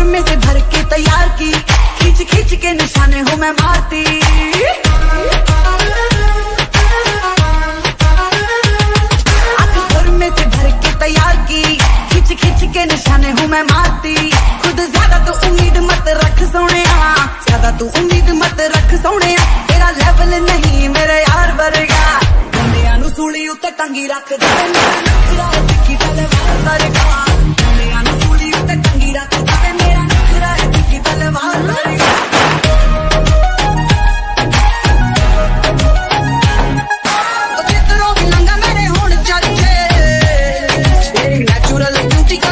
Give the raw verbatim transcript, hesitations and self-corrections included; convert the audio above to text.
में से भर के तैयार की, खींच खींच के निशाने हूँ मैं मारती। सुर में से भर के तैयार की, खींच खींच के निशाने हूँ मैं मारती। खुद ज्यादा तो उम्मीद मत रख सोने, ज्यादा तू उम्मीद मत रख सोने। तेरा लेवल नहीं मेरे यार वर्गा, बंदियां नू सूली उत्ते टंगी रख दे। मेरा नखरा दिखी तलवार वर्गा।